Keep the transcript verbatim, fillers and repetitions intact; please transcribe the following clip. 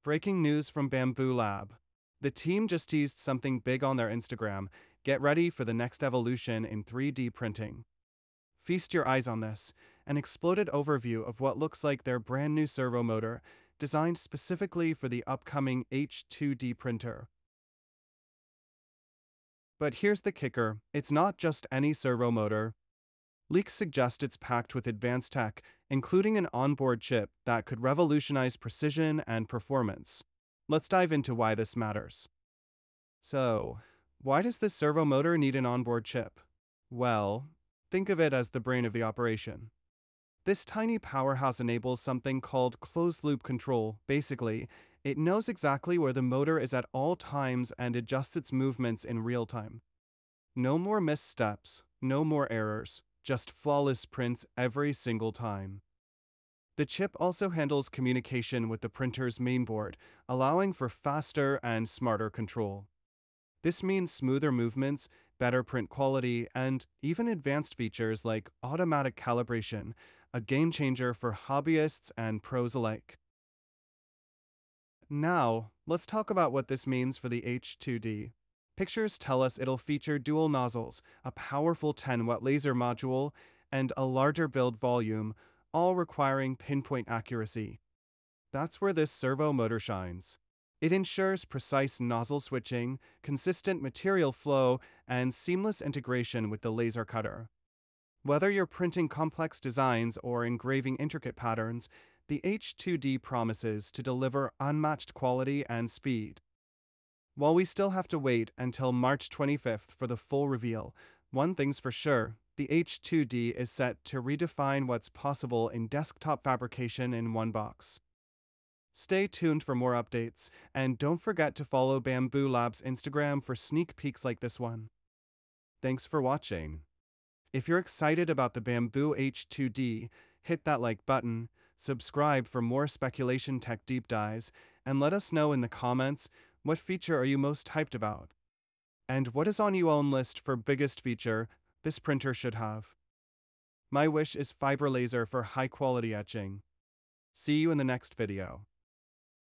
Breaking news from Bambu Lab. The team just teased something big on their Instagram. Get ready for the next evolution in three D printing. Feast your eyes on this, an exploded overview of what looks like their brand new servo motor, designed specifically for the upcoming H two D printer. But here's the kicker, it's not just any servo motor. Leaks suggest it's packed with advanced tech, including an onboard chip that could revolutionize precision and performance. Let's dive into why this matters. So, why does this servo motor need an onboard chip? Well, think of it as the brain of the operation. This tiny powerhouse enables something called closed-loop control. Basically, it knows exactly where the motor is at all times and adjusts its movements in real time. No more missteps, no more errors, just flawless prints every single time. The chip also handles communication with the printer's mainboard, allowing for faster and smarter control. This means smoother movements, better print quality, and even advanced features like automatic calibration, a game changer for hobbyists and pros alike. Now, let's talk about what this means for the H two D. Pictures tell us it'll feature dual nozzles, a powerful ten watt laser module, and a larger build volume, all requiring pinpoint accuracy. That's where this servo motor shines. It ensures precise nozzle switching, consistent material flow, and seamless integration with the laser cutter. Whether you're printing complex designs or engraving intricate patterns, the H two D promises to deliver unmatched quality and speed. While we still have to wait until March twenty-fifth for the full reveal, one thing's for sure, the H two D is set to redefine what's possible in desktop fabrication in one box. Stay tuned for more updates, and don't forget to follow Bambu Lab's Instagram for sneak peeks like this one. Thanks for watching. If you're excited about the Bambu H two D, hit that like button, subscribe for more speculation tech deep dives, and let us know in the comments what feature are you most hyped about. And what is on your own list for biggest feature this printer should have? My wish is fiber laser for high quality etching. See you in the next video.